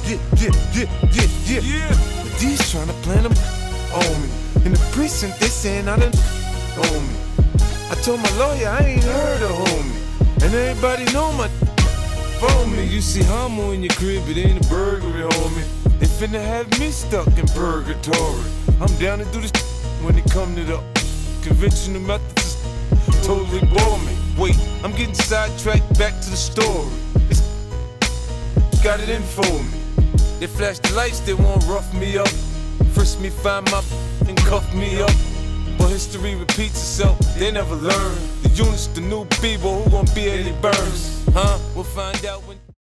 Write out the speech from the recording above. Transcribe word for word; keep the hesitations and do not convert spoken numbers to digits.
yeah, yeah, yeah, yeah, yeah. But these tryna plan them on me. In the precinct, they saying I done on me. I told my lawyer I ain't heard of homie, and everybody know my phone me. You see Homo in your crib, it ain't a burglary, homie. They finna have me stuck in purgatory. I'm down to do this when it come to the conventional methods. Totally bore me. Wait, I'm getting sidetracked, back to the story. It's got it in for me. They flash the lights, they won't rough me up. Frisk me, find my and cuff me up. But history repeats itself, they never learn. The unit's the new B-boy, who gon' be Eddie Burns? Huh? We'll find out when